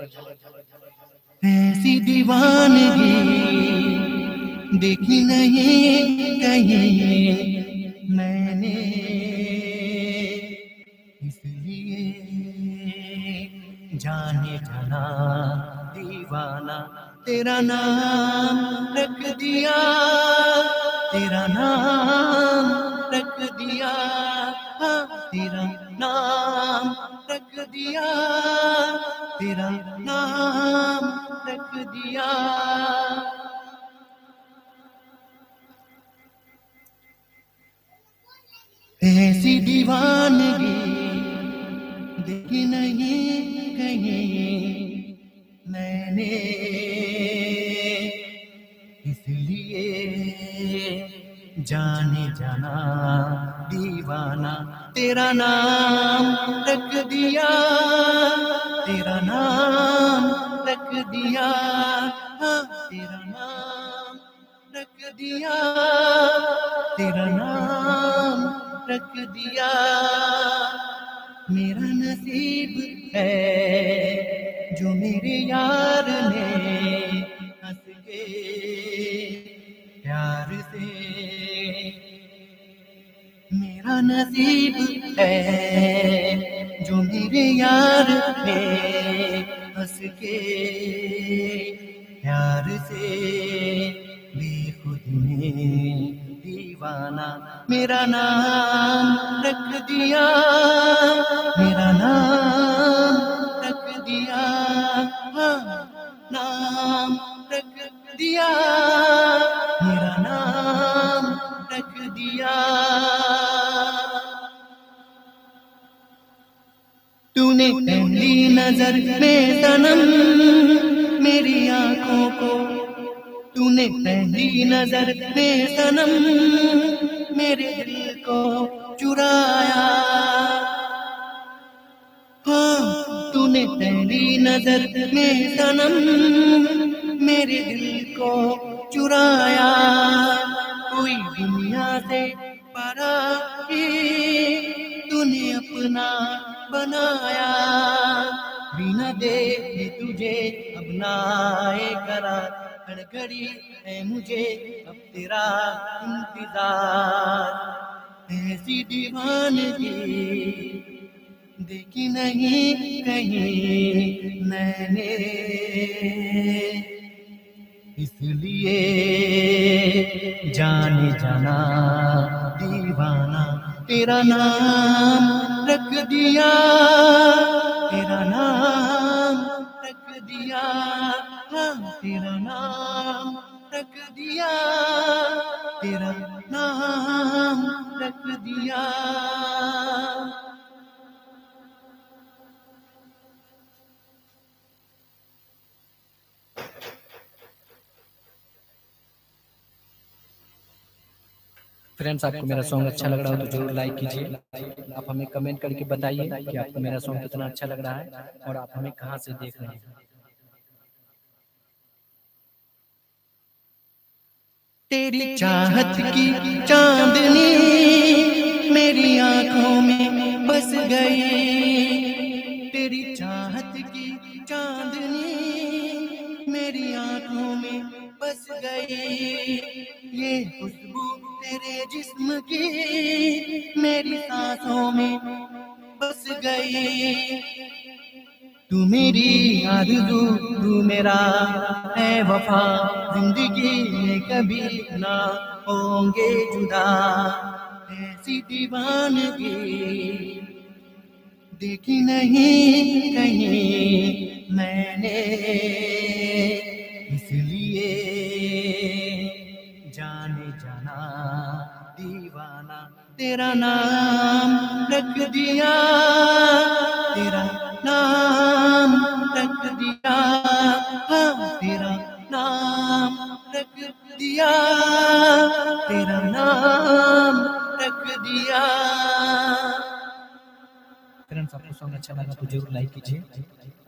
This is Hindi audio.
ऐसी दीवानगी देखी नहीं कहीं मैंने, इसलिए जाने जाना दीवाना तेरा नाम रख दिया, तेरा नाम रख दिया, हाँ तेरा नाम रख दिया, तेरा नाम रख दिया। ऐसी दीवानगी देखी नहीं कहीं मैंने, इसलिए जाने जाना दीवाना तेरा नाम रख दिया, तेरा नाम रख दिया, हाँ तेरा नाम रख दिया, तेरा नाम रख दिया। मेरा नसीब है जो मेरे यार ने हंस के प्यार से, मेरा नसीब है जो मेरे यार ने हंस के प्यार से बेखुद में दीवाना मेरा नाम रख दिया, मेरा नाम रख दिया, हाँ नाम रख दिया, मेरा नाम रख दिया। तूने पहली नजर में सनम मेरी आंखों को, तूने पहली नजर में सनम मेरे दिल को चुराया, हाँ तूने पहली नजर में सनम मेरे दिल को चुराया। कोई दुनिया से पराई तूने अपना बनाया, बिना देखे तुझे अपनाए करार, हर घड़ी है मुझे अब तेरा इंतजार। ऐसी दीवानगी देखी नहीं कहीं मैंने, इसलिए जाने जाना दीवाना तेरा नाम रख दिया, तेरा नाम रख दिया, हाँ तेरा नाम रख दिया, तेरा नाम रख दिया। फ्रेंड्स, आपको मेरा सॉन्ग अच्छा लग रहा हो तो जरूर लाइक कीजिए। आप हमें कमेंट करके बताइए कि आपको मेरा सॉन्ग कितना अच्छा लग रहा है और आप हमें कहां से देख रहे हैं। तेरी चाहत की चांदनी मेरी आंखों में बस गई, तेरी चाहत की चांदनी मेरी आंखों में बस गई, ये खुशबू तेरे जिस्म की मेरी सांसों में बस गई। तू मेरी आरज़ू तू मेरा है वफा, जिंदगी में कभी ना होंगे जुदा। ऐसी दीवानगी देखी नहीं कहीं मैंने, इसलिए जाने जाना दीवाना तेरा नाम रख दिया, तेरा नाम रख दिया, हाँ तेरा नाम रख दिया, तेरा नाम रख दिया। फ्रेंड्स, आपको सॉन्ग अच्छा लगा तो जरूर लाइक कीजिए।